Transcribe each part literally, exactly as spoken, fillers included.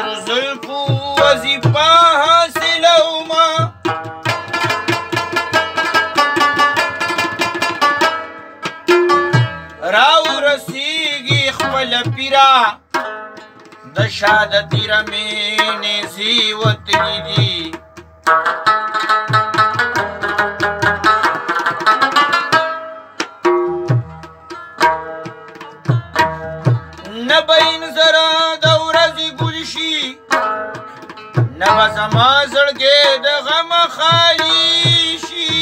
تورو زلفو وظیفه حاصلومه راورسیږي خپله پیره د شاده تیره مې نیزې وتلي دي نه به انځره د ورځې ګل شي نه به زما زړګی د غمه خالي شي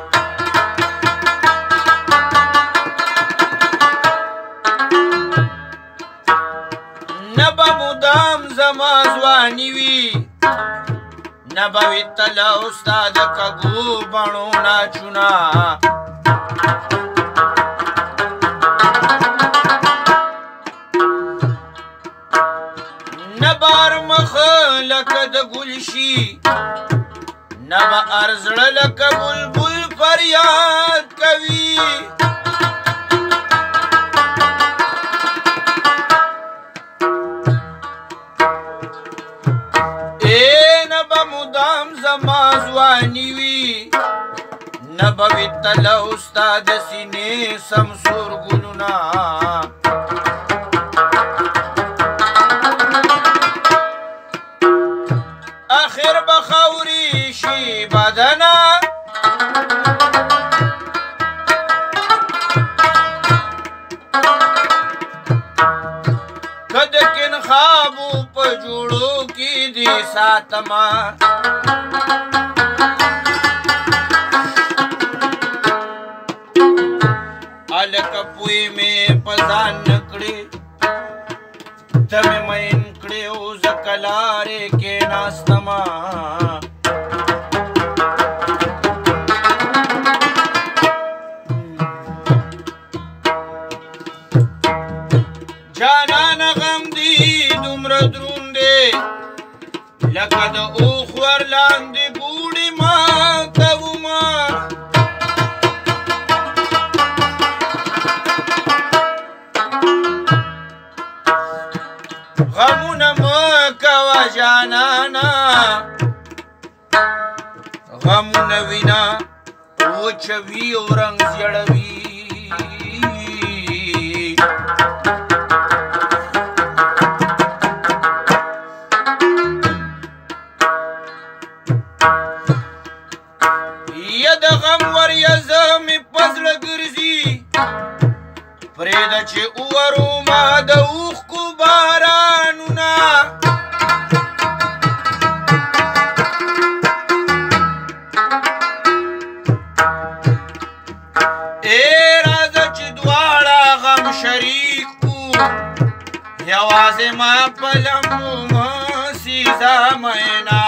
نه به مدام زما ځواني وي نه به وي تله ستا د کږو بڼو ناچونه نه به هر مخه لکه د ګل شي نه به هر زړه لکه بلبل فریاد کوي زما ځواني وي نه به وي تله ستا د سینې سمسور ګلونه اخر به خاورې شي بدنه که د کنخابو په جوړو کې دې ساتمه هلکه پوی مې په ځان نه کړې ته مې مین کړې او زه کلارې کېناستمه جانانه غم دې دومره دروند دی لکه د اوښ ور لاندې ګوړې ما کومه غمونه مه کوه جانانه غمونه وینه وچوي او رنګ زیړوي یا د غم وریځه مې په زړه ګرځي پرېږده چې وورومه د اوښکو بارانونه ای راځه چې دواړه غم شریک کړو یوازې ما په لمبو مه سیزه مینا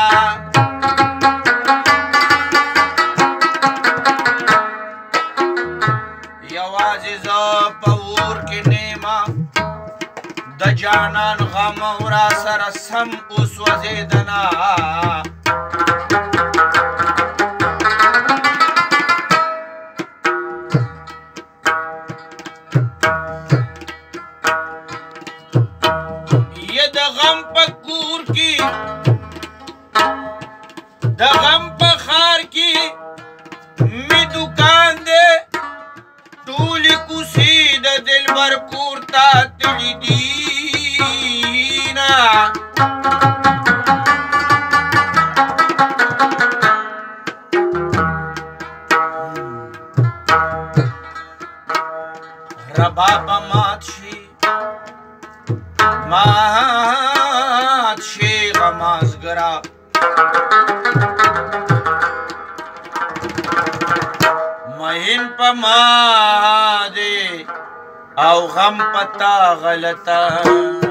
یوازې زه په اور کې نیمه د جانان غم را سره سم وسوځېدنه یه د غم په کور کې د غم په ښار کې مې دوکان دی ټولې کوڅې د دلبر کور ته تللي دي نه رباب به مات شي مات شي غمازګره مین په ما دی او غم پتا غلطه